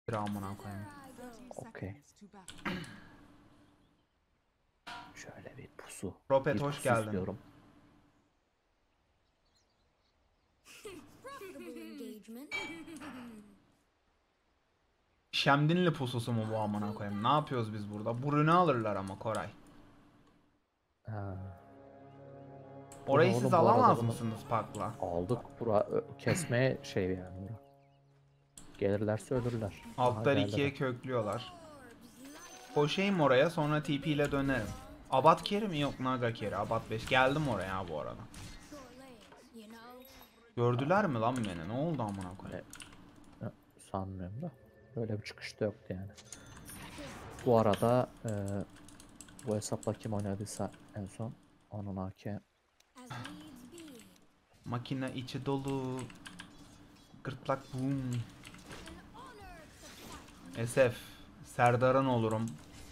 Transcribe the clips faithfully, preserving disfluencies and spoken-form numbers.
Amına koyayım. Okey. Şöyle bir pusu. Prophet bir hoş pusu geldin. istiyorum. Şemdinli pususu mu bu amına koyayım? Ne yapıyoruz biz burada? Bu rünü alırlar ama Koray. Ha. Bu ne Orayı siz oğlum, bu arada alamaz bunu mısınız Pak'la? aldık. Bura ö- kesmeye şey yani bura. Gelirlerse ölürler. Aha Altlar ikiye geldiler. köklüyorlar. Koşayım oraya, sonra T P ile dönerim. Abat Keri mi? Yok, Naga Keri. Abat beş. Geldim oraya bu arada. Gördüler mi lan beni? Ne oldu amına koyayım? E, e, sanmıyorum da. Böyle bir çıkışta yoktu yani. Bu arada e, bu hesapla kim oynadıysa en son onun A K. Makine içi dolu. Gırtlak boom. S F. Serdar'ın olurum.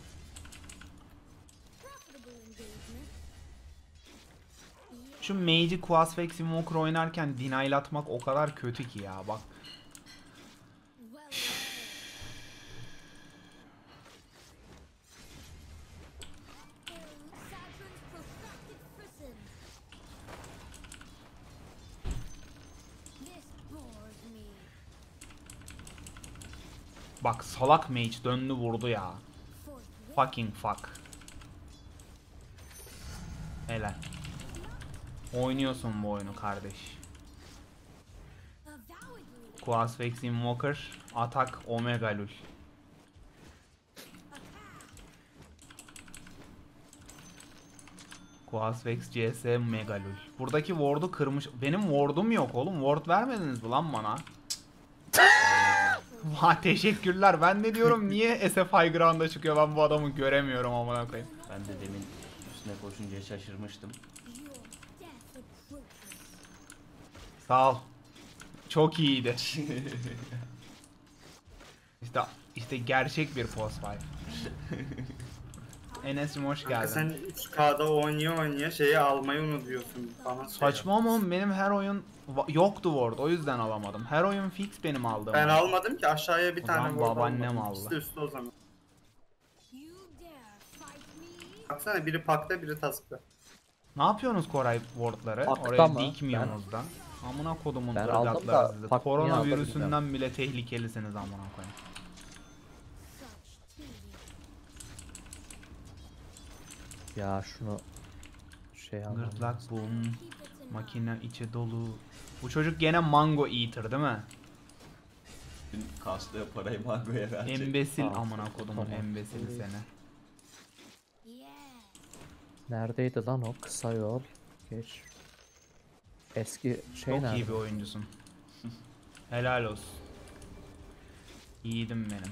Şu Mage'i Quasvex Invoker oynarken denial o kadar kötü ki ya, bak. Bak salak Mage döndü vurdu ya. Fucking fuck. Helal. Oynuyorsun bu oyunu kardeş. Quasvex Invoker, atak Omega Lul. Quasvex C S Mega Lul. Buradaki ward'u kırmış. Benim ward'um yok oğlum. Ward vermediniz mi lan bana? Vah, teşekkürler. Ben de diyorum niye S F High Ground'a çıkıyor, ben bu adamı göremiyorum amına koyayım. Ben de demin üstüne koşunca şaşırmıştım. Sağ ol. Çok iyiydi. İşte işte gerçek bir post five. Enes'im hoş Kanka geldin. sen üç K'da oynuyor oynuyor şeyi almayı unutuyorsun. Bana şey Saçma ama benim her oyun va- yoktu ward, o yüzden alamadım. Her oyun fix benim aldığım. Ben oyun. almadım ki, aşağıya bir O tane zaman ward babaannem almadım. aldı. İkisi de üstte o zaman. Baksana biri pakta biri taskta. Ne yapıyorsunuz Koray wardları? Pakta Oraya mı? dikmiyorsunuz da. Amına kodumun Ben aldım ırgatları da sizi. pak niye aldı Koronavirüsünden bile tehlikelisiniz amına koyayım. Ya şunu şey almam lazım. Gırtlak boom. Makine içi dolu. Bu çocuk gene Mango Eater değil mi? Dün kastığı parayı Mango'ya verecek. Embesil Aa, amına kodumun tamam. embesili seni. Neredeydi lan o kısa yol? Geç. Eski şey Çok nerede? iyi bir oyuncusun. Helal olsun. Yiğidim benim.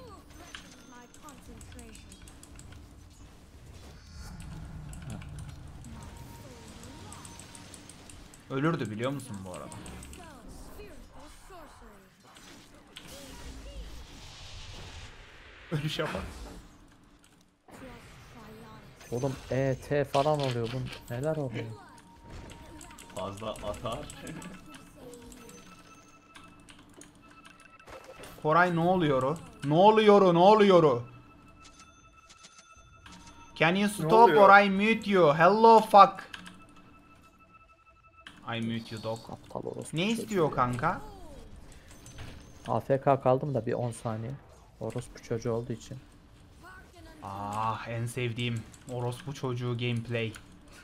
Ölürdü biliyor musun bu arada? Ölüşe bak. Oğlum E T falan oluyor bu. Neler oluyor? Fazla atar. Koray ne oluyor o? Ne oluyor o? Ne oluyor o? Can you stop oluyor? or I mute you? Hello fuck. I mute you dog. Aptal orospu Ne çocuğu istiyor ya. kanka? A F K kaldım da bir on saniye. Orospu çocuğu olduğu için. Ah, en sevdiğim orospu çocuğu gameplay.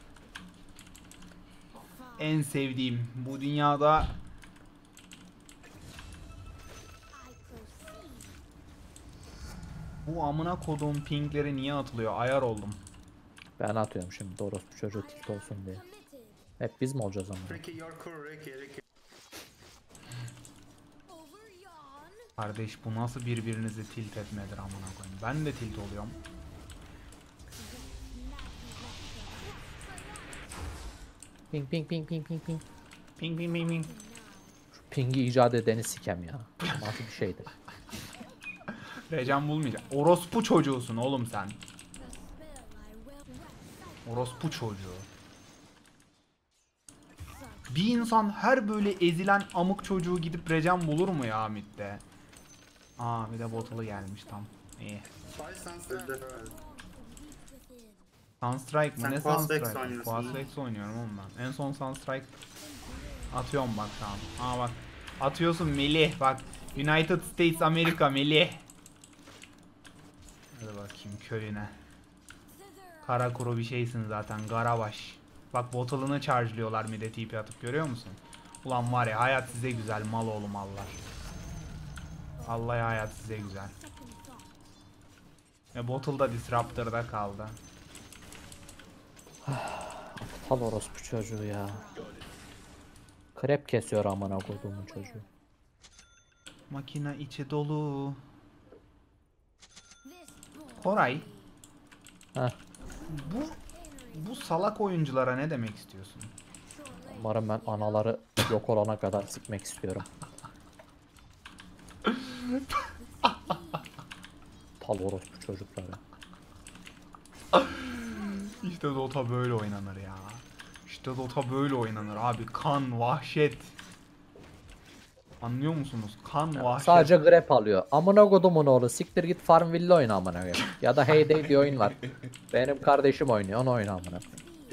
En sevdiğim bu dünyada. Bu amına koduğum pingleri niye atılıyor? Ayar oldum. Ben atıyorum şimdi orospu çocuğu tilt olsun diye. Hep biz mi olacağız ama? Ricky you're cool Ricky Ricky. Kardeş bu nasıl birbirinizi tilt etmedir amına koyayım. Ben de tilt oluyorum. Ping ping ping ping ping ping. Ping ping ping ping. Şu pingi icat edeni sikem ya. Nasıl bir şeydi? Recan bulmayacak. Orospu çocuğusun oğlum sen. Orospu çocuğu. Bir insan her böyle ezilen amık çocuğu gidip Recan bulur mu ya midde? Aa bir de bottle'ı gelmiş tam. İyi. Öldü. Sunstrike mı? Sen Ne Quasvex Sunstrike? oynuyorsun. Quasvex oynuyorum oğlum ben. En son Sunstrike atıyorum bak tamam. Aa bak. Atıyorsun Melih bak. United States America Melih. Hadi bakayım köyüne. Kara kuru bir şeysin zaten. Garabaş. Bak bottle'ını charge'lıyorlar mide T P atıp görüyor musun? Ulan var ya hayat size güzel mal oğlu mallar. Vallahi hayat size güzel. Ve bottle da Disruptor'da kaldı. Aptal orospu çocuğu ya. Krep kesiyor amına koyduğumun çocuğu. Makine içi dolu. Koray, Heh. bu bu salak oyunculara ne demek istiyorsun? Umarım ben anaları yok olana kadar sikmek istiyorum. Aptal orospu çocukları. İşte Dota böyle oynanır ya. İşte Dota böyle oynanır abi. Kan, vahşet. Anlıyor musunuz? Kan, vahşet. Sadece grep alıyor. Amına kodumun oğlu siktir git Farmville oyna amına koyayım. Ya da Heyday diye oyun var. Benim kardeşim oynuyor onu oyna amına koyayım.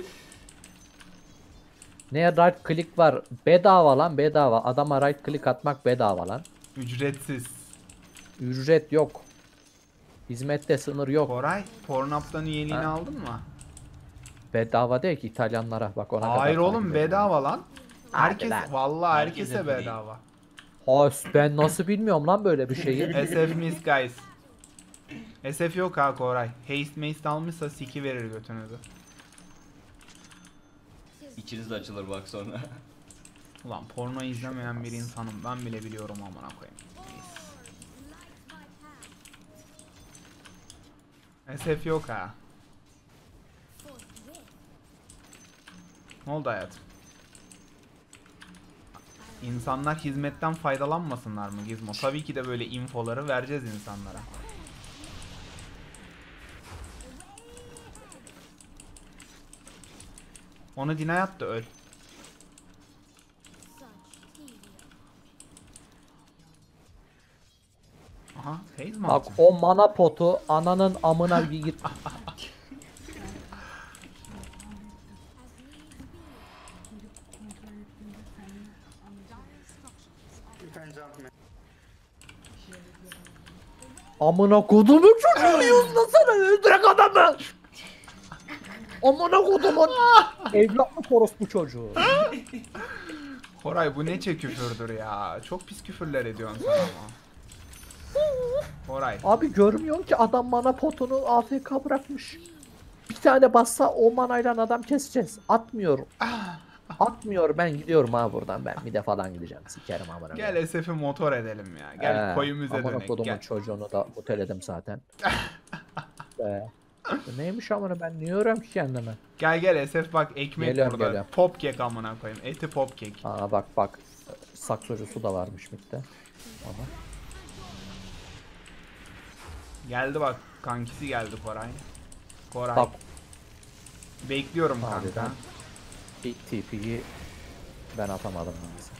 Ne right click var? Bedava lan bedava. Adama right click atmak bedava lan. Ücretsiz. Ücret yok. Hizmette sınır yok. Koray, Pornhub'dan üyeliğini Ha. aldın mı? Bedava değil ki İtalyanlara bak ona kadar. Hayır oğlum takip ediyorum. bedava lan. Herkes, lan. vallahi Herkese herkese free. bedava. Ha ben nasıl bilmiyorum lan böyle bir şeyi. S F miss guys. S F yok ha Koray. Haste mace almışsa siki verir götünüzü. İçiniz de açılır bak sonra. Ulan porno izlemeyen bir insanım ben bile biliyorum amına koyayım. S F yok ha. Ne oldu hayatım? İnsanlar hizmetten faydalanmasınlar mı Gizmo? Tabii ki de böyle infoları vereceğiz insanlara. Onu deny at da öl. Aha, Haze mi Bak atacağım? o mana potu ananın amına git. Amına kodumun çocuğu yüzlasana öldürek adamı. Amına kodumun evlatlık orospu çocuğu. Koray bu ne küfürdür ya. Çok pis küfürler ediyorsun sen ama. Koray. Abi görmüyorsun ki adam mana potunu A F K bırakmış. Bir tane bassa o manayla adam keseceğiz. Atmıyor. Atmıyor ben gidiyorum ha buradan ben bir de falan gideceğim sikerim amına. Gel S F'i motor edelim ya. Gel Ee, koyumuza amına dönek. kodumun Gel. çocuğunu da muteledim zaten. Ee, neymiş amına ben niye öğrem ki kendime? Gel gel S F bak ekmek Geliyorum, burada. geliyorum. Pop kek amına koyayım. Eti pop kek. Aa bak bak saksocusu da varmış mitte. Ama Geldi bak. Kankisi geldi Koray. Koray. bak Bekliyorum Abi kanka. ben- ilk T P'yi ben atamadım maalesef.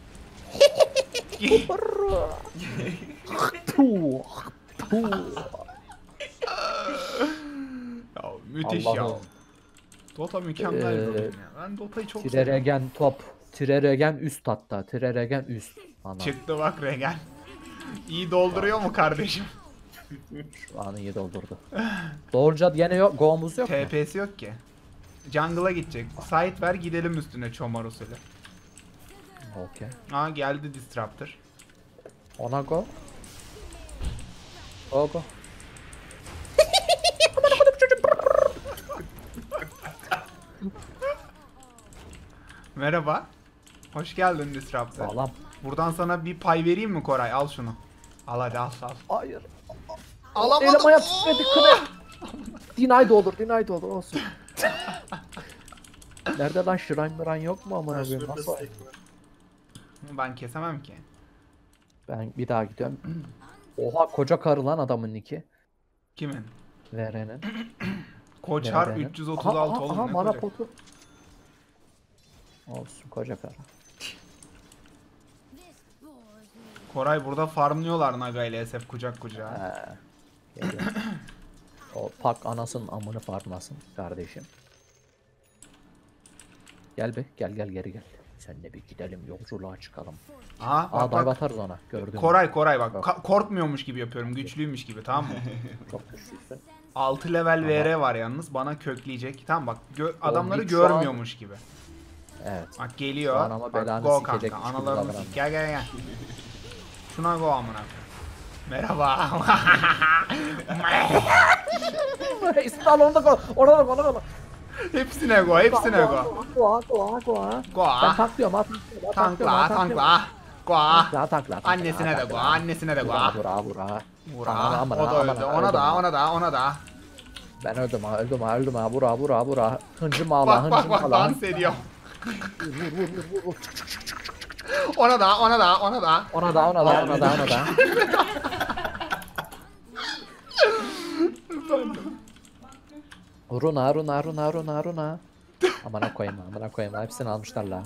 Tuh, tuh. Ya müthiş ya. Allah'ım. Dota mükemmel bir Ee, oyun ya. Ben Dota'yı çok seviyorum. Tireregen top. Tireregen üst hatta. Tireregen üst. Ana. Çıktı bak Regen. İyi dolduruyor mu kardeşim? Şu an iyi doldurdu. Doğruca yine yok. Go'muz yok mu? T P'si yok ki. Jungle'a gidecek. Site ver gidelim üstüne çomar usulü. Okey. Aa geldi Disruptor. Ona go. Go go. Merhaba. Hoş geldin Disruptor. Sağlam. Buradan sana bir pay vereyim mi Koray? Al şunu. Al hadi al al. Hayır. Alamadım. Elim ayağım titredi kıra. Deny de olur, deny de olur olsun. Nerede lan Shrine Miran yok mu amına koyayım? Şurada Nasıl? stack var. Ben kesemem ki. Ben bir daha gidiyorum. Oha koca karı lan adamın niki. Kimin? Verenin. Koçar Verenin. üç yüz otuz Aha, altı aha, oğlum aha, ne mana koca- potu. Olsun koca karı. Koray burada farmlıyorlar Naga ile Esef kucak kucağa. He. Geliyor. O pak anasının amını farmasın kardeşim. Gel be gel gel geri gel. Senle bir gidelim yolculuğa çıkalım. Aha Aa bak dive bak. atarız ona. Gördün mü? Koray Koray bak Bak. ka- korkmuyormuş gibi yapıyorum. Güçlüymüş gibi tamam mı? Çok güçlüsün. altı level V R var yalnız bana kökleyecek. Tamam bak gö- adamları Lig şu an- görmüyormuş gibi. Evet. Bak geliyor. Şu an ama Bak belanı go sikecek kanka. üç Analarını kullanılan. sik. Gel gel gel. Şuna go amına koyayım. Merhaba. İsmail onu da koy. Ona da ona da. hepsine go, hepsine go. Goa goa goa. Go. Ben taklıyorum ha. Tankla, tankla. Go. Tankla tankla. Annesine de go, annesine de go. Vura vura vura. Vura. Aman, aman, O da aman, öldü. aman, Ona öldüm da, ha. ona da, ona da. Ben öldüm ha öldüm ha öldüm ha. Vura vura vura. Hıncım ağla Bak bak hıncım bak ağla. dans ediyor. Vur vur vur vur. Ona da, ona da, ona da. Ona da ona da ona da ona da. Runa runa runa runa runa. Amına koyayım amına koyayım hepsini almışlar la.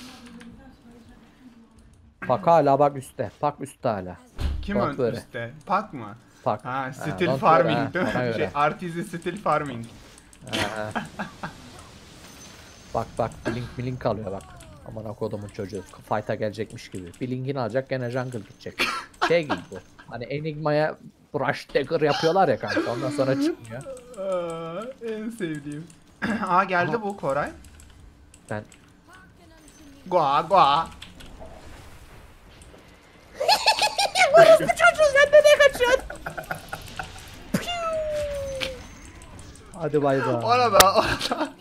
Bak hala bak üstte. Bak üstte hala. Kim Bak öldü böyle. üstte? Pak mı? Bak. Ha, Ha, still don't farming worry, değil ha, ona mi? Şey, göre. artizi still farming. Ha. Bak bak blink blink alıyor bak. Aman kodumun çocuğu fight'a gelecekmiş gibi. Blink'ini alacak gene jungle gidecek. Şey gibi bu. Hani Enigma'ya brush dagger yapıyorlar ya kanka ondan sonra çıkmıyor. Aa, en sevdiğim. Aa geldi bu Koray. Ben Goa goa. hadi bay bay. Ona da, ona da.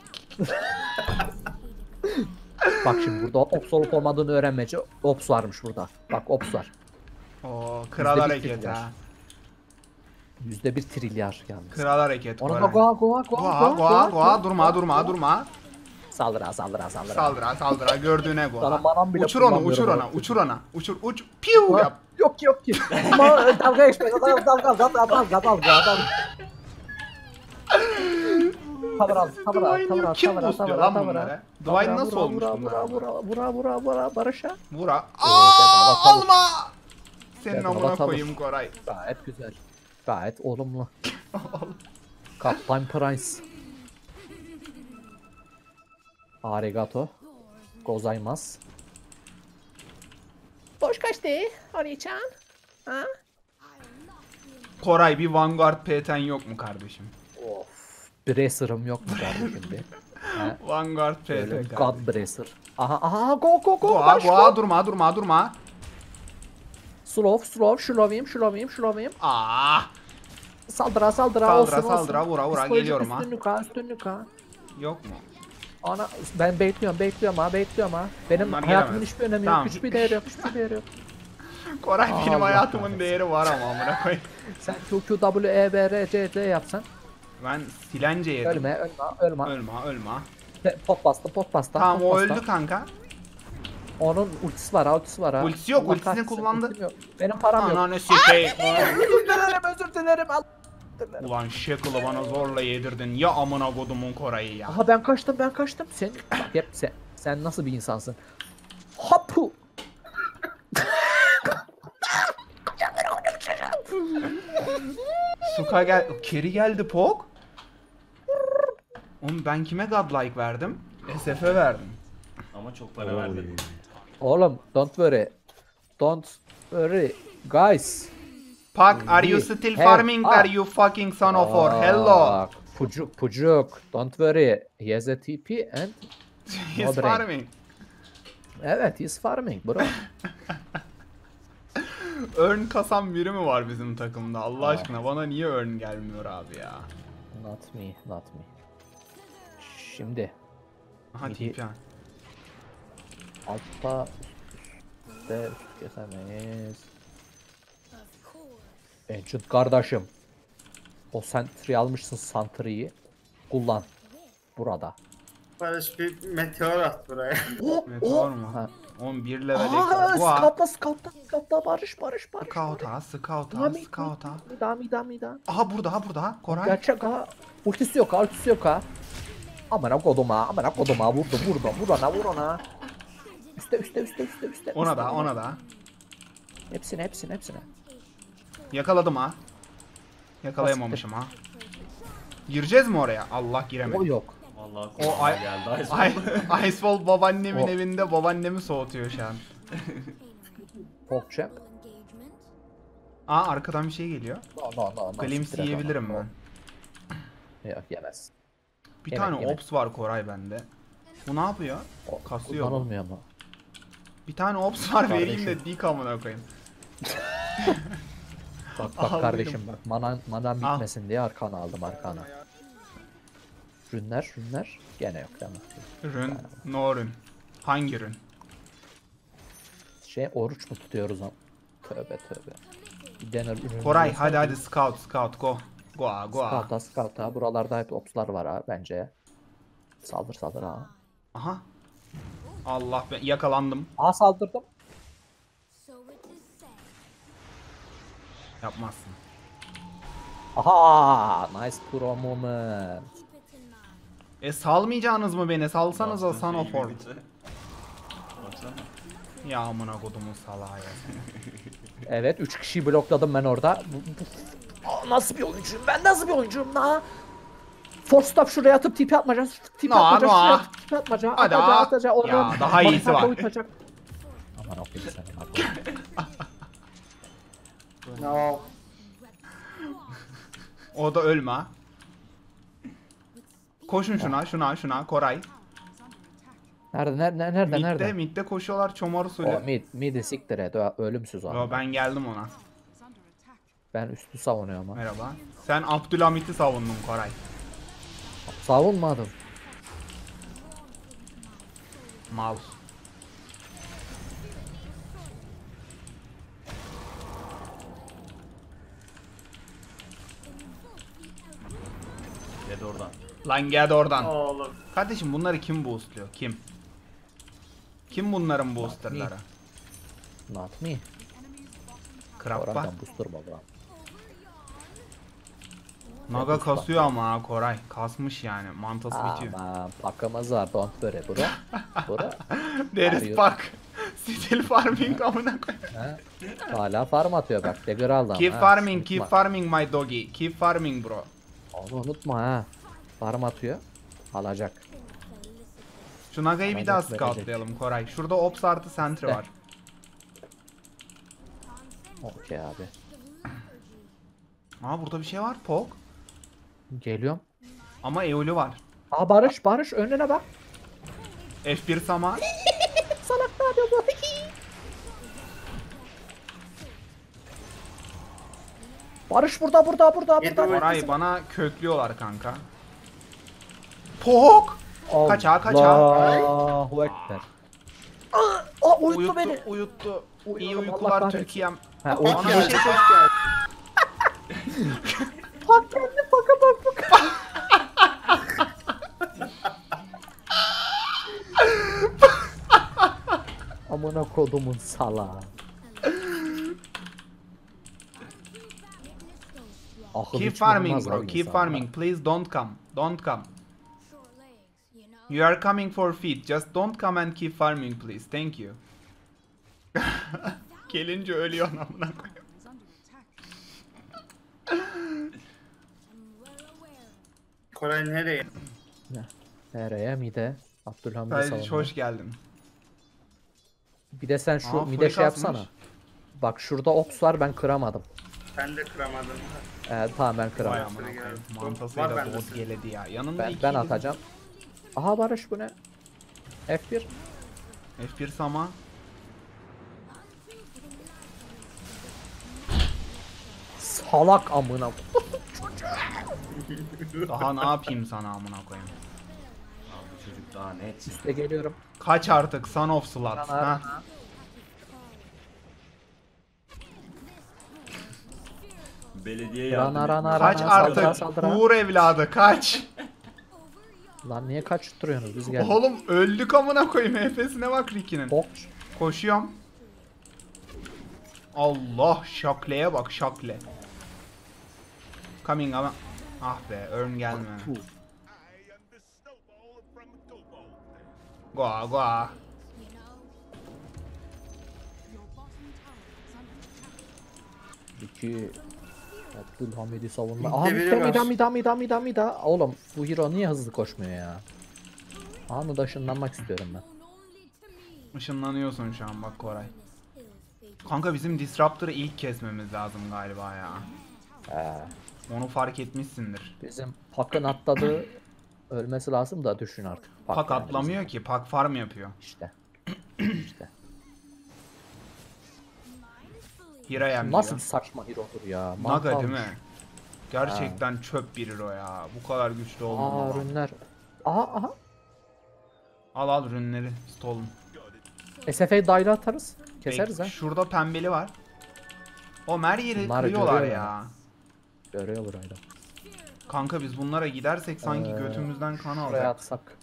Bak şimdi burada ops olup olmadığını öğrenmece ops varmış burada. Bak ops var. Oo, kral Yüzde bir hareket trilyar. ha. Yüzde bir trilyar yalnız. Kral hareket Ona da Koray. goa goa goa Goa goa goa durma durma durma. Saldıra saldıra saldıra. Saldıra saldıra gördüğüne Sana goa. manam bile Uçur onu uçur kullanmıyorum ona artık. uçur ona. Uçur uç. Piu Ha, yap. Yok yok ki. Ma dalga geçme. Dalga dalga dalga dalga dalga dalga. Tavır al, tavır al, Dwayne tavır al, kim tavır al, boostluyor tavır lan al, tavır al. bunları? Dwayne nasıl Vura, olmuş vura, bunlar? vura, vura, vura, vura, vura, Barış'a. Vura. bedava Aa, tavır. alma. Senin Bedava amına tavır. koyayım Koray. Gayet güzel. Gayet olumlu. Kaptan Price. Arigato. Gozaimasu. Boş kaçtı. Oni-chan. Ha? Koray bir Vanguard P ten yok mu kardeşim? Of. Bracer'ım yok mu kardeşim bir? Ha? Vanguard P Böyle ten. God Bracer. Aha aha go go go. Goa Barış, goa go. durma durma durma. Slow slow şulovayım şulovayım şulovayım. Aa. Saldıra saldıra Saldıra, olsun saldıra, olsun. vura, vura, Psikolojik geliyorum ha. Üstünlük ha üstünlük ha. Yok mu? Ana ben bekliyorum bekliyorum ha bekliyorum ha. Benim Bunlar hayatımın gelemez. hiçbir önemi Tamam. yok. Hiçbir değeri yok. Hiçbir değeri yok. Koray benim Allah hayatımın kahretsin. değeri var ama amına koyayım. Sen Q Q W E B R C D yapsan Ben silence yedim. ölme ölme ölme. Ölme ölme. Pe- Pot bastı pot bastı. Tamam pot o bastı. öldü kanka. Onun ultisi var ha ultisi var ha. Ultisi yok, Allah ultisini kahretsin, kullandı. ultim yok. Benim param yok. Ananı sikeyim. Özür dilerim özür dilerim. Al- Ulan Shackle'ı bana zorla yedirdin. Ya amına kodumun Koray'ı ya. Aha ben kaçtım ben kaçtım. Sen bak hep sen. Sen nasıl bir insansın? Hapu. Suka gel. Keri geldi Pok. Oğlum ben kime godlike verdim? S F'e verdim. Ama çok para verdim. Oğlum don't worry. Don't worry guys. Pak, are you Indeed. still Hey, farming ah. there you fucking son of or? Hello. Bak, Pucuk pucuk. Don't worry. He has a T P and He's no brain. farming. evet he's farming bro. Earn kasan biri mi var bizim takımda? Allah Aa. aşkına bana niye earn gelmiyor abi ya? Not me, not me. Şimdi Aha Midi- tip ya. altta üstte üst kesemeyiz. Ancient kardeşim. O sentry almışsın sentry'yi. Kullan. Burada. Barış bir meteor at buraya. Oh, Meteor mu? Ha. on bir level Aa, ekstra. Goa. scoutla scoutla scoutla barış barış barış. Scout'a, scout'a, Mami, scout'a. Mida mida mida. Aha burada, ha burada. Koray. Gerçek ha. Ultisi yok ha ultisi yok ha. Amına koduma amına koduma vurdu vurdu vur ona vur ona. Üste üste üste üste üste. Ona üste, da, ona da. Hepsine hepsine hepsine. Yakaladım ha. Yakalayamamışım ha. Gireceğiz mi oraya? Allah O giremedim. yok. Vallahi O o ay- geldi. Ay, Iceball babaannemin O- evinde babaannemi soğutuyor şu an. Pokçak. Aa arkadan bir şey geliyor. No no no. no. Glimpse Siktir et yiyebilirim onu. ben. Yok yemez. Bir Yemek, tane yemek. ops var Koray bende. Bu ne yapıyor? O Kasıyor bu. kullanılmıyor mu? Bir tane ops var vereyim de Kardeşim. dik amına koyayım. Bak bak Aldım. kardeşim bak. Manan, manan Al. bitmesin diye arkana aldım arkana. Rünler rünler. Gene yok tamam. Rün, no rün. Hangi rün? Şey oruç mu tutuyoruz am? Tövbe tövbe. Bir dener ürün. Koray hadi hadi scout scout go. Go ha go ha. Scout'a scout'a. Buralarda hep opslar var ha bence. Saldır saldır ha. Aha. Allah ben yakalandım. Aa saldırdım. Yapmazsın. Aha nice pro moment. E salmayacağınız mı beni? Salsanıza Bastığın son şey of gibi War. bitti. Baksana. Ya amına kodumun salağı ya. Evet üç kişiyi blokladım ben orada. Bu, bu- Aa, nasıl bir oyuncuyum ben nasıl bir oyuncuyum la? Force stop şuraya atıp tipi atmaca, tipi No, atmaca, no. şuraya atıp tipi atmaca, Hadi ataca, ha. ataca, onu Ya, daha iyisi mantarda var. uyutacak. Aman okuyayım seni bak. No. O da ölme ha. Koşun şuna şuna şuna Koray. Nerede nerede nerede Midde nerede? midde koşuyorlar çomar O usulü. mid midi siktir et o ölümsüz o. Yo, ben geldim ona. Ben üstü savunuyorum ha. Merhaba. Sen Abdülhamit'i savundun Koray. Savunmadım. Mal. Gel oradan. Lan gel oradan. Oğlum. Kardeşim bunları kim boostluyor? Kim? Kim bunların boosterları? Not me. Krappa. Oradan booster baba. Naga kasıyor ama ha Koray. Kasmış yani. Mantası bitiyor. Aman pakımız var don't worry bro. Bro. Deriz Arıyor. bak. Still farming amına koy. Ha? Hala farm atıyor bak. Dagger aldım. Keep ha. farming, keep Unutma. farming my doggy. Keep farming bro. Onu unutma ha. Farm atıyor. Alacak. Şu Naga'yı bir daha Alacak, verecek. scoutlayalım Koray. Şurada Ops artı Sentry De. var. Okey abi. Aa burada bir şey var Pog. Geliyorum. Ama Eolü var. Aa Barış Barış önüne bak. F bir Sama. Salak ne yapıyor bu? Barış burada burada burada Yedi burada. oyun- Koray bana köklüyorlar kanka. Pog. Kaça, kaça. Allahu Ekber. Aa uyuttu, Uyuttu, beni. uyuttu. İyi Uyuyorum, Allah uykular kahretsin. Türkiye'm. Ha, Bana uyuttu. bir şey söyle. Bak kendi baka bak bak. Amına kodumun salağı. Akıl Keep hiç farming bulmaz bro. lan Keep insanda. farming. Please don't come. Don't come. You are coming for feed. Just don't come and keep farming please. Thank you. Gelince ölüyor amına koyayım. Koray nereye? Nereye mide? Abdülhamid'e Sadece savunuyor. hoş geldin. Bir de sen şu Aa, mide full şey kasmış. yapsana. Bak şurada ops var ben kıramadım. Ben de kıramadım. Ee, tamam ben Vay kıramadım. amına koyayım. Var Mantasıyla bende doğdu senin. geledi ya. Yanında Ben, iki ben yedi- atacağım. Aha Barış bu ne? F bir. F bir Sama. Salak amına. Daha ne yapayım sana amına koyayım. Abi bu çocuk daha ne etsin? İşte geliyorum. Kaç artık Son of Slut. Ha? Belediye yardım Rana, rana, etmiyor. Kaç Rana, saldıra, artık saldıra. Uğur evladı kaç. Lan niye kaçtırıyorsunuz biz geldik. Oğlum öldük amına koyayım. Efesine bak Ricky'nin. Bok. Koşuyorum. Allah şakleye bak şakle. Coming ama. Ah be Earn gelme. Goa goa. İki. Abdülhamid'i savunma. Aha Midde biri mida var. mida mida mida mida mida. Oğlum bu hero niye hızlı koşmuyor ya? Anında ışınlanmak istiyorum ben. Işınlanıyorsun şu an bak Koray. Kanka bizim Disruptor'ı ilk kesmemiz lazım galiba ya. He. Onu fark etmişsindir. Bizim Pak'ın atladığı ölmesi lazım da düşün artık. Pak yani atlamıyor ki. Pak farm yapıyor. bizim. İşte. İşte. Hirayem Nasıl diyor. bir saçma hero'dur ya. Naga değil Mantarmış. mi? Gerçekten çöp bir hero ya. Bu kadar güçlü olmamalı. Aa rünler. Aha aha. Al al rünleri. Stolun. S F A'yı dahil atarız. Keseriz Bek- ha. Şurada pembeli var. O her yeri Bunlar kırıyorlar görüyor ya. Görüyor burayı. Kanka biz bunlara gidersek sanki Ee, götümüzden kan Buraya alacak. atsak.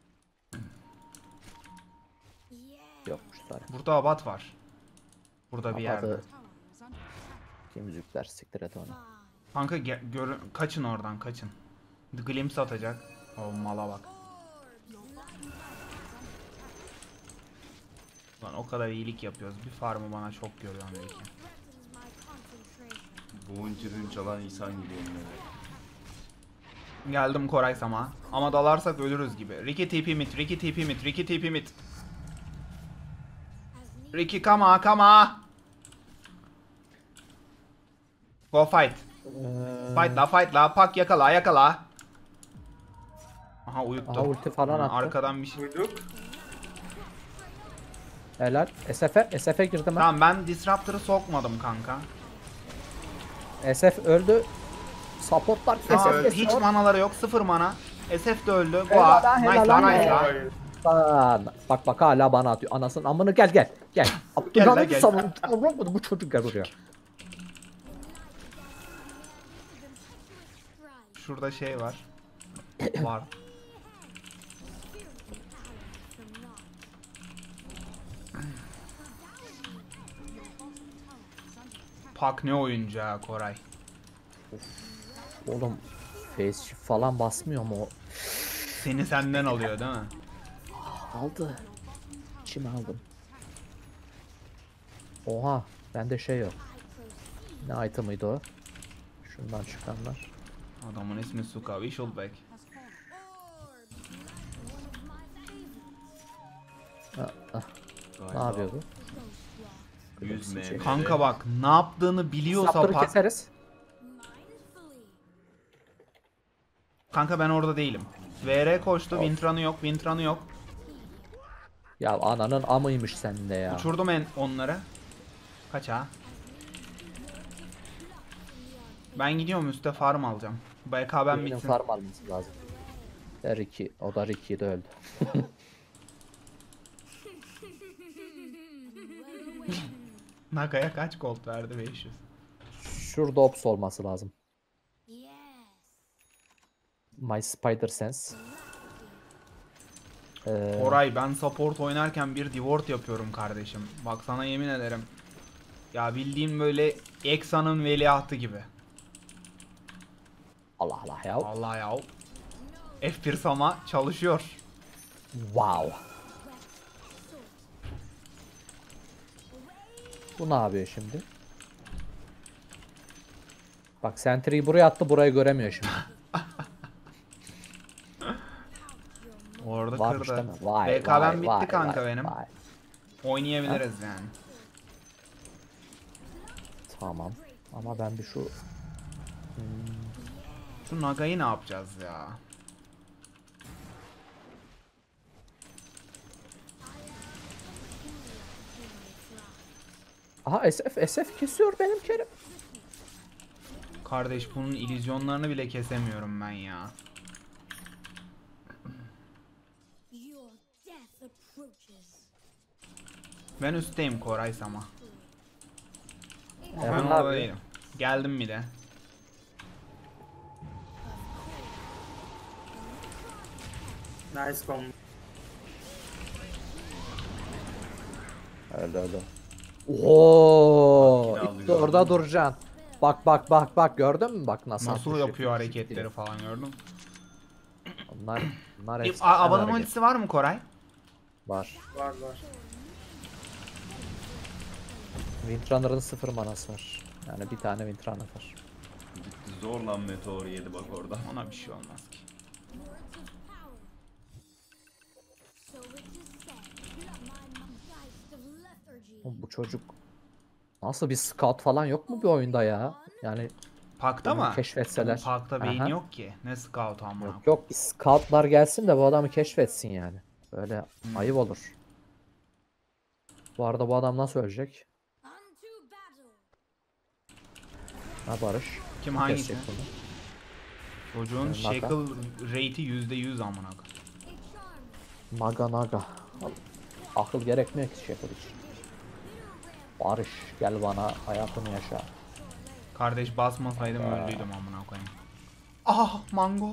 Yokmuş zaten. Burada abat var. Burada bir yerde. Adı- Kim zükler siktir et onu. Kanka ge- gör- kaçın oradan kaçın. The Glimpse atacak. O mala bak. Lan o kadar iyilik yapıyoruz. Bir farmı bana çok görüyorum belki. Bu uncurun çalan insan gibi yemin Geldim Koray Sama. Ama dalarsak ölürüz gibi. Ricky T P mid, Ricky T P mid, Ricky T P mid. Ricky come on, come on. Go fight. Fight la fight la. Pak yakala yakala. Aha uyuttu. Aha, ulti falan Ha, attı. arkadan bir şey. Duyduk. Helal. S F'e S F'e girdim ben. Tamam ben Disruptor'ı sokmadım kanka. S F öldü. Supportlar Tamam, S F hiç kesiyor. manaları yok. Sıfır mana. S F de öldü. Helal Boğa. lan, Nice helal lan lan, nice helal. lan. Hayır. Aa, Bak bak hala bana atıyor. Anasının amını gel gel. Gel. Gel la, Abdülhamid'i gel. savun. Savun bu çocuk gel buraya. Şurada şey var. Var. Pak ne oyuncu ha Koray. Oğlum face shift falan basmıyor mu o? Seni senden alıyor değil mi? Aldı. İçime aldım. Oha. Bende şey yok. Ne item'ıydı o? Şundan çıkanlar. Adamın ismi Suka Wishelbeck. Ha, ah, ne Galiba yapıyor bu? yüz M. Kanka bak ne yaptığını biliyorsa Sapları Pak. keseriz. Kanka ben orada değilim. V R koştu. Vintran'ı yok. Vintran'ı yok. Ya ananın amıymış sende ya. Uçurdum en onları. Kaç ha? Ben gidiyorum üstte farm alacağım. B K ben Birinin bitsin. farm alması lazım. Der iki. O da Ricky'de öldü. Naga'ya kaç gold verdi? beş yüz. Şurada ops olması lazım. My Spider Sense. Ee, Koray ben support oynarken bir divort yapıyorum kardeşim. Bak sana yemin ederim. Ya bildiğim böyle Exa'nın veliahtı gibi. Allah Allah ya. Allah ya. F bir Sama çalışıyor. Wow. Bu ne yapıyor şimdi? Bak Sentry'yi buraya attı, burayı göremiyor şimdi. Orada Varmış değil kırdı. mi? Vay, B K ben vay, bitti vay, kanka vay, benim. vay. Oynayabiliriz yani. Tamam. Ama ben bir şu... Şu Naga'yı ne yapacağız ya? Aha S F, S F kesiyor benim Kerim. Kardeş bunun illüzyonlarını bile kesemiyorum ben ya. Ben üstteyim Koray Sama. Ben Heaven ne orada yapıyor? değilim. Geldim mi de. Nice combo. Öldü öldü. Oo, Makine işte alıyor. orada duracaksın. Bak bak bak bak gördün mü bak nasıl Nasıl atmış yapıyor herif, hareketleri diyor. falan gördün mü? Bunlar bunlar E, hepsi a- Abanın hareket. ultisi var mı Koray? Var. Var var. Windrunner'ın sıfır manası var. Yani bir tane Wintran atar. Gitti zor lan meteor yedi bak orada. Ona bir şey olmaz ki. Oğlum bu çocuk nasıl bir scout falan yok mu bir oyunda ya? Yani Parkta bunu mı? keşfetseler. Parkta beyin Aha. yok ki. Ne scout amına. Yok yok bir scoutlar gelsin de bu adamı keşfetsin yani. Böyle Hmm. ayıp olur. Bu arada bu adam nasıl ölecek? Ha Barış. Kim Kim hangisi? kesecek bunu? Çocuğun Naga. shackle rate'i yüzde yüz amına. Naga naga. Akıl gerekmiyor ki şey için. Barış gel bana hayatını yaşa. Kardeş basmasaydım öldüydüm amına koyayım. Ah mango.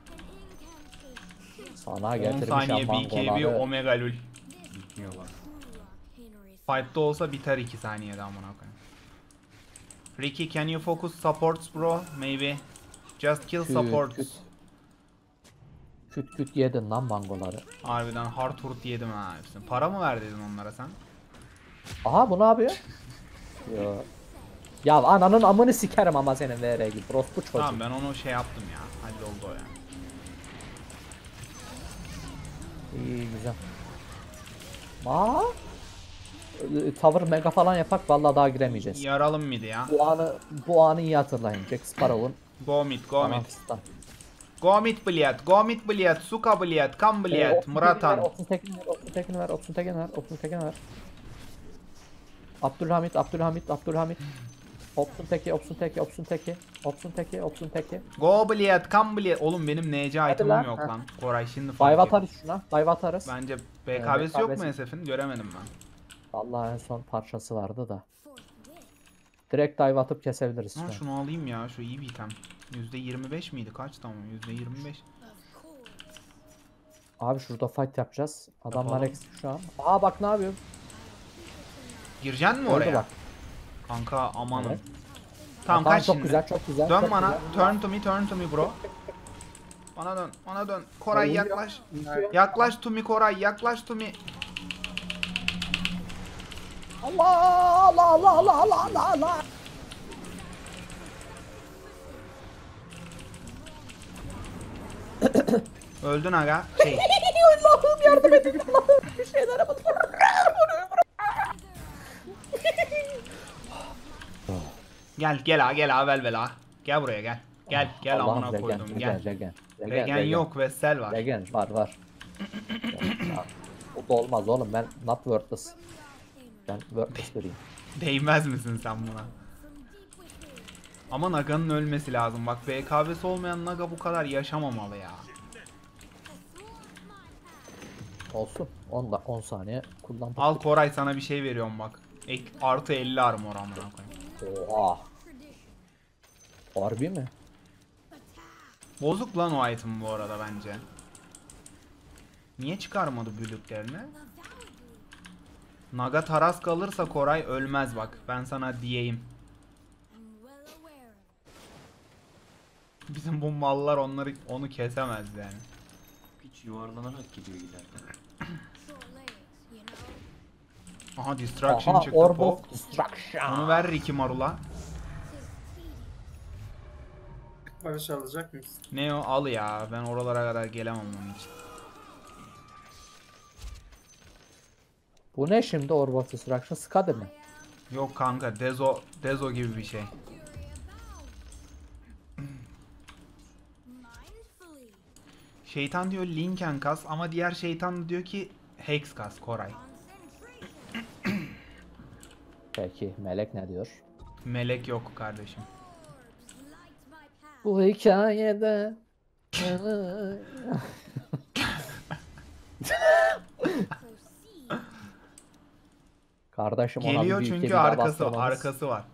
Sana on getirmişim saniye B K B mangoları. omega lul. Bitmiyor bak. Fight'ta olsa biter iki saniyede amına koyayım. Ricky, can you focus supports bro? Maybe. Just kill Küt, supports. küt. Küt küt yedin lan mangoları. Harbiden hard hurt yedim ha hepsini. Para mı verdin onlara sen? Aha bu ne yapıyor? Yo. Ya ananın amını sikerim ama senin V R gibi. Orospu çocuk. Tamam ben onu şey yaptım ya. Halloldu o ya. İyi güzel. Aa. Ee, Tower mega falan yapak vallahi daha giremeyeceğiz. Yaralım mıydı ya? Bu anı bu anı iyi hatırlayın. Jack Sparrow'un Go mid, go mid. anasından. Go mid блядь, go mid блядь, suka блядь, kam Ee, блядь, otuz Muratan. tekini ver, otuz tekini ver, otuz tekini ver, otuz tekini ver. Abdülhamit, Abdülhamit, Abdülhamit. Opsun teki, opsun teki, opsun teki, opsun teki, opsun teki. Go блядь, kam блядь. Oğlum benim N C Hadi item'ım lan, yok ha. lan. Koray şimdi fark Dive ettim. atarız şuna, dive atarız. Bence Ee, B K B'si yok mu B K B'si Esef'in? Göremedim ben. Vallahi en son parçası vardı da. Direkt dive atıp kesebiliriz Ha, şu an. şunu alayım ya, şu iyi bir item. yüzde yirmi beş miydi? Kaç tamam? yüzde yirmi beş. Abi şurada fight yapacağız. Adamlar Yapalım. eksik şu an. Aa bak ne yapıyor? Gireceksin mi Öldü oraya? bak. Kanka amanım. Evet. Tamam Tamam, kaç çok şimdi. güzel, çok güzel. Dön çok bana. güzel. Turn to me, turn to me bro. Bana dön, bana dön. Koray Uyuyor. yaklaş. Uyuyor. Yaklaş to me Koray, yaklaş to me. Allah Allah Allah Allah Allah Allah Allah. Öldün aga. Şey. Allah'ım yardım edin Allah'ım bir şeyler yapın. Gel gel ha gel ha vel vel ha. Gel buraya gel. Gel gel Allah'ım amına regen, koydum regen, gel. regen, regen, Regen yok Vessel var. Regen var var. Ya, o da olmaz oğlum ben not worthless. Ben worthless biriyim. Değmez misin sen buna? Ama Naga'nın ölmesi lazım. Bak B K B'si olmayan Naga bu kadar yaşamamalı ya. Olsun. on da on saniye kullandık. Al Koray sana bir şey veriyorum bak. Ek, artı elli armor amına koyayım. Oha. Harbi mi? Bozuk lan o item bu arada bence. Niye çıkarmadı büyülüklerini? Naga taras kalırsa Koray ölmez bak. Ben sana diyeyim. Bizim bu mallar onları onu kesemez yani. Hiç yuvarlanarak gidiyor giderken. Aha distraction Aha çıktı. Orb Pop. of Destruction. Onu ver Ricky Marula. Barış alacak mısın? Ne o? Al ya. Ben oralara kadar gelemem onun için. Bu ne şimdi Orb of Destruction? Skadi mi? Yok kanka. Dezo, Dezo gibi bir şey. Şeytan diyor Linken kas ama diğer şeytan diyor ki Hex kas Koray. Peki Melek ne diyor? Melek yok kardeşim. Bu hikayede Kardeşim ona Geliyor bir ülke çünkü bir daha arkası bastırmamız. arkası var.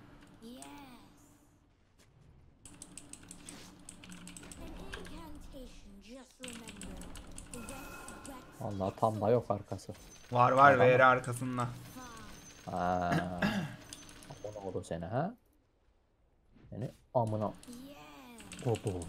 Allah tam da yok arkası. Var var Tamam. V R arkasında. Ha. O ne oldu seni ha? Seni amına oldu.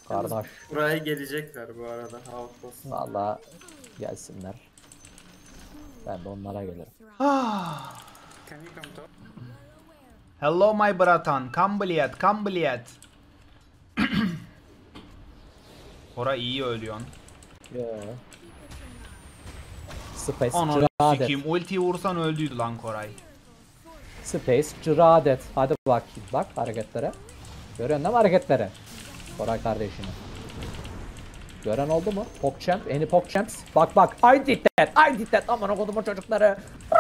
Kardeş. Buraya gelecekler bu arada. Outpost. Valla gelsinler. Ben de onlara gelirim. Ah. Can you come to? Hello my bratan. Kambiliyet, kambiliyet. Koray iyi ölüyorsun. Yeah. Space Ananı Ciradet. sikeyim. Ultiyi vursan öldüydü lan Koray. Space Ciradet. Hadi bakayım. Bak hareketlere. Görüyorsun değil mi hareketlere? Koray kardeşini. Gören oldu mu? Pogchamp, Any Pogchamps. Bak bak. I did that. I did that. Aman okudum çocukları.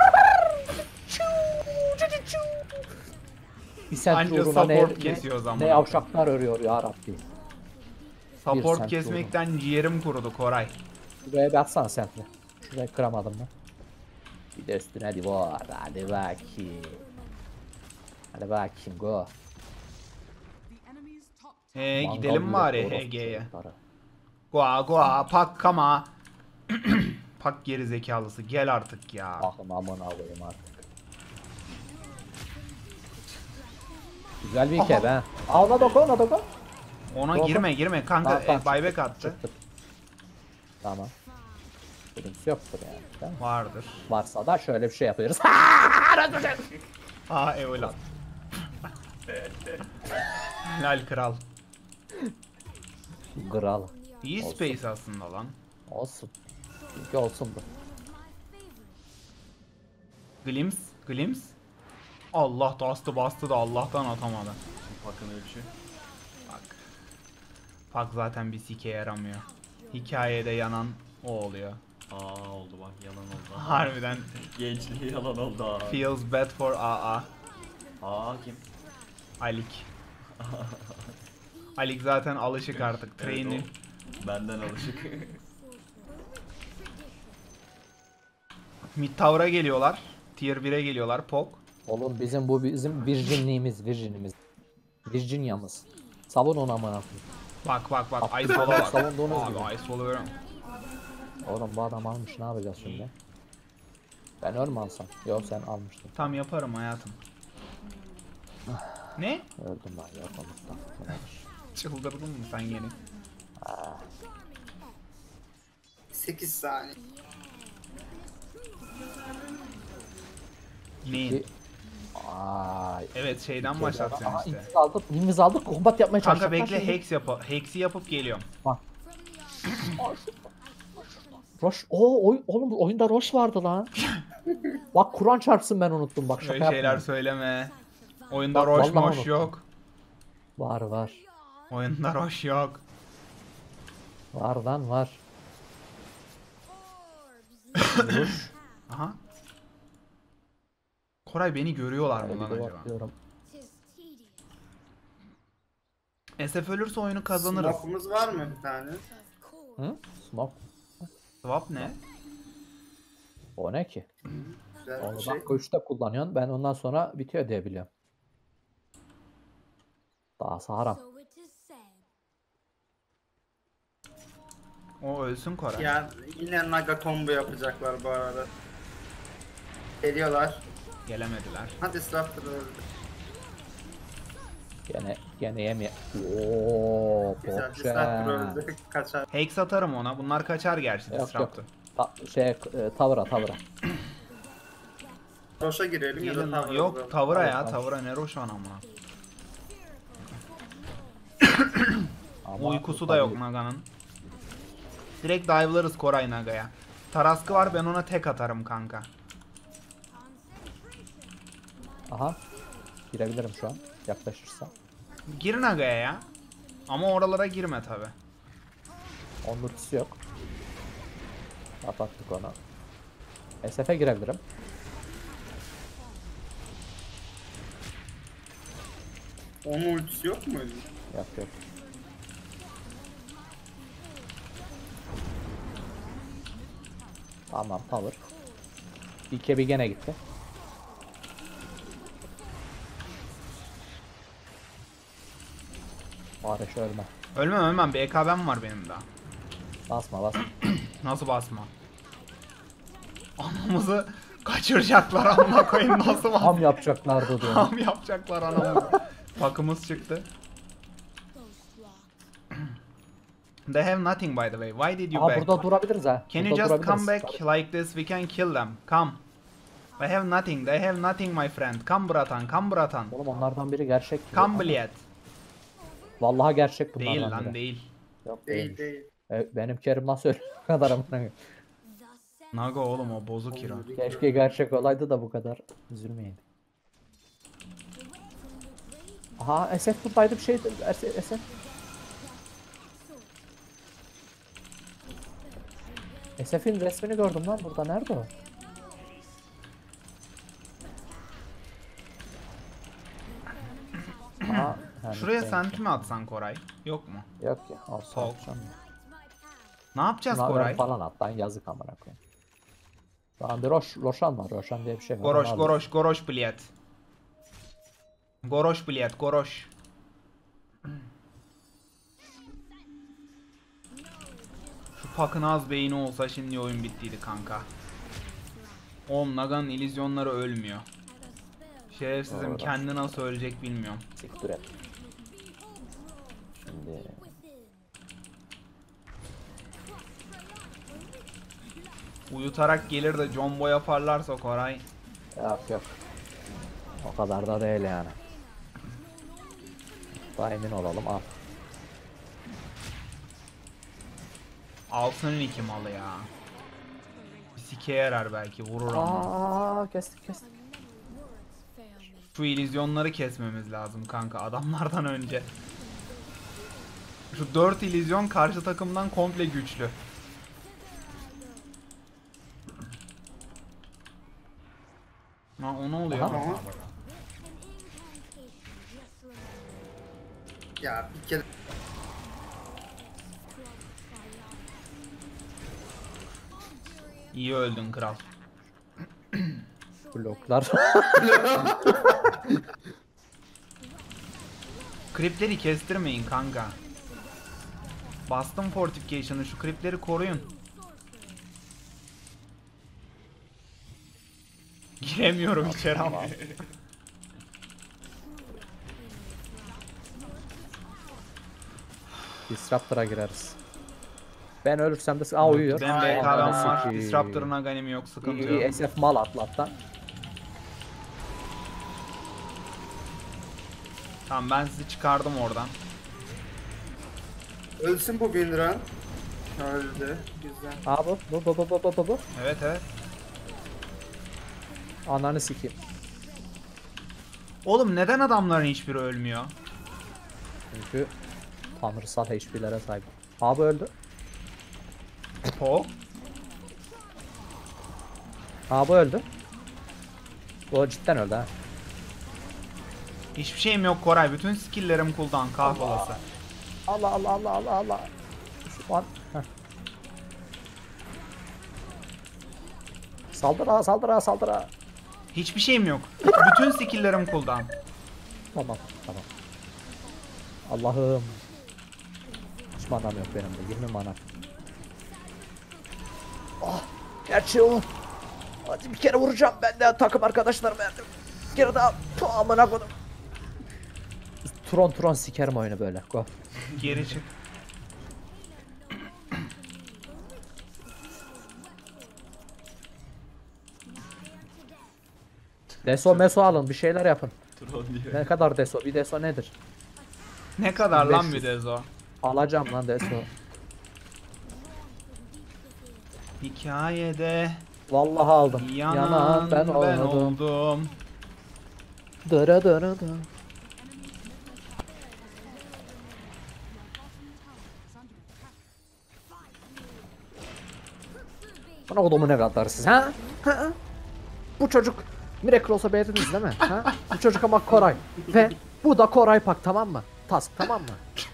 Bir sent Anca uğruna support ne, kesiyor o ne, zaman. ne yavşaklar örüyor ya Rabbi. Support sent kesmekten ciğerim kurudu Koray. Şuraya bir atsana sentle. Şurayı kıramadım mı? Bir de üstüne divar. Hadi bakayım. Hadi bakayım go. Ee, Mangal gidelim bile bari orospu H G'ye. çocukları. Goa goa pak kama. Pak geri zekalısı gel artık ya. Aklım aman alayım artık. Güzel bir hikaye be. Aa ona doku ona doku. Ona Doğru. girme girme kanka Tamam, tamam, e, buyback çıktı, attı. çıktı. Tamam. Sıkıntısı yoktur yani. Değil mi? Vardır. Varsa da şöyle bir şey yapıyoruz. Aa evlat. Helal kral. Kral. İyi Olsun. space aslında lan. Olsun. İlki olsun bu. Glimpse, glimpse. Allah bastı bastı da Allah'tan atamadı. Bakın ölçü. Bak. Pak zaten bir sike yaramıyor. Hikayede yanan o oluyor. Aa oldu bak yalan oldu. Harbiden Gençliği yalan oldu. Aa, feels bad for A A. Aa kim? Alik. Alik zaten alışık artık. Train'i. Evet, o benden alışık. Mid tower'a geliyorlar. Tier bire geliyorlar. Pok. Oğlum bizim bu bizim virginliğimiz, virginimiz. Virginia'mız. Savun onu amına koyayım. Bak bak bak. Attı Ice bana, Wall'a bak. savunduğunuz gibi. Abi Ice Wall'u veriyorum. Oğlum bu adam almış ne yapacağız şimdi? Ben ölme alsam. Yok sen almıştın. Tam yaparım hayatım. Ne? Öldüm ben yok olmuştan. Çıldırdın mı sen yeni? sekiz saniye. Neyin? Ay. Evet şeyden başlatacaksın Aha, işte. inviz aldık, inviz aldık, kombat yapmaya Kanka çalışacaklar bekle şimdi. hex yap hex'i yapıp geliyorum. Bak. Roş, o oy, oğlum oyunda Roş vardı lan. Bak Kur'an çarpsın ben unuttum bak şaka Öyle şeyler yapmıyorum. söyleme. Oyunda Bak, roş vallahi moş unuttum. yok. Var var. Oyunda roş yok. Var lan var. Roş. Aha. Koray beni görüyorlar mı Bir lan de acaba? bakıyorum. S F ölürse oyunu kazanırız. Smoke'umuz var mı bir tane? Hı? Smoke. Swap ne? O ne ki? Güzel bir Onu şey. dakika üçte kullanıyorsun. Ben ondan sonra bitiyor diye biliyorum. Daha haram. O ölsün Koray. Ya yine Naga combo yapacaklar bu arada. Geliyorlar. Gelemediler. Hadi Disruptor öldü. Gene gene yemi. Ooo Güzel Pokçe. Disruptor öldü. Kaçar. Hex atarım ona. Bunlar kaçar gerçi Yok, yok. Disruptor. Ta şey e, tavıra tavıra. Roş'a girelim ya da Gelin- Tower'a Yok vuralım. tavıra ya. Tamam. Tavıra ne roş anamına. Ama Uykusu da yok Naga'nın. Direkt dive'larız Koray Naga'ya. Taraskı var ben ona tek atarım kanka. Aha. Girebilirim şu an. Yaklaşırsam. Gir Naga'ya ya. Ama oralara girme tabi. Onun ultisi yok. Kapattık onu. S F'e girebilirim. Onun ultisi yok muydu? Yok yok. Tamam power. İlke bir gene gitti. Bari şu ölme. Ölmem ölmem. B K B'm var benim daha. Basma basma. Nasıl basma? Anamızı kaçıracaklar amına koyayım nasıl bas? Ham yapacaklardı diyor. Tam yapacaklar anamızı. Takımız çıktı. They have nothing by the way. Why did you Aa back? burada durabiliriz ha. Can you Burada just come durabiliriz. back like this? We can kill them. Come. They have nothing. They have nothing my friend. Come bratan. Come bratan. Oğlum onlardan biri gerçek gibi. Come Bliet. Vallahi gerçek bunlardan Değil biri. lan değil. Yok Değil değilmiş. değil. E, benim Kerim nasıl öyle bu kadar amına koyayım. Nago oğlum o bozuk hero. Keşke gerçek olaydı da bu kadar üzülmeyin. Aha S F buradaydı bir şey. S F. S F'in resmini gördüm lan burada. Nerede o? Aha, ha, Şuraya bitteymiş. senti mi atsan Koray? Yok mu? Yok ya. Olsun. Sol. Olsun. Ne yapacağız Naber Koray? falan at lan yazık amına koyayım. Şu an bir Roş, Roşan var. Roşan diye bir şey var. Goroş, onu goroş, goroş Bliet. Goroş Bliet, goroş. Şu Pak'ın az beyni olsa şimdi oyun bittiydi kanka. Oğlum Naga'nın illüzyonları ölmüyor. Şerefsizim Doğru. kendi nasıl ölecek bilmiyorum. Siktir et. Şimdi Uyutarak gelir de combo yaparlarsa Koray. yok yok. O kadar da değil yani. Daha emin olalım al. Altının iki malı ya. Bir sike yarar belki vurur ama. Aa kestik kestik. Şu illüzyonları kesmemiz lazım kanka adamlardan önce. Şu dört illüzyon karşı takımdan komple güçlü. Ha o ne oluyor? Aha. Aha. Ya bir kere İyi öldün kral. Bloklar. Kripleri kestirmeyin kanka. Bastım fortification'ı şu kripleri koruyun. Giremiyorum içeri ama. Disruptor'a gireriz. Ben ölürsem de aa uyuyor. Ben Ay, B K B'm Ananı var. sikeyim. Disruptor'ın aganimi yok sıkıntı İyi, iyi, yok. S F mal atlattan. Tamam ben sizi çıkardım oradan. ölsün bu Winran. Öldü. Güzel. Aa bu bu bu bu bu bu bu bu. Evet evet. Ananı sikeyim. Oğlum neden adamların hiçbiri ölmüyor? Çünkü tanrısal H P'lere sahip. Abi öldü. Hop. Abi öldü. O cidden öldü ha. Hiçbir şeyim yok Koray. Bütün skill'lerim cooldown kahvalası. Allah Allah Allah Allah Allah. Şu an. Heh. Saldıra saldıra saldıra. Hiçbir şeyim yok. Bütün skill'lerim cooldown. Tamam tamam. Allah'ım. Hiç manam yok benim de. yirmi mana. Ah, gerçi o. Hadi bir kere vuracağım ben de takım arkadaşlarım verdim. Bir kere daha. Puh, amına kodum. Tron Tron sikerim oyunu böyle. Go. Geri çık. Deso meso alın bir şeyler yapın. Troll diyor. Ne kadar deso? Bir deso nedir? Ne kadar lan beş bir yüz. dezo? Alacağım lan deso. Hikayede Vallahi aldım. yanan ben, ben, oldum. oldum. Dıra dıra dıra. Bana odumu ne kadar siz ha? Ha? Bu çocuk Miraculous'a beğendiniz değil mi? Ha? Bu çocuk ama Koray. Ve bu da Koray Pak tamam mı? Task tamam mı?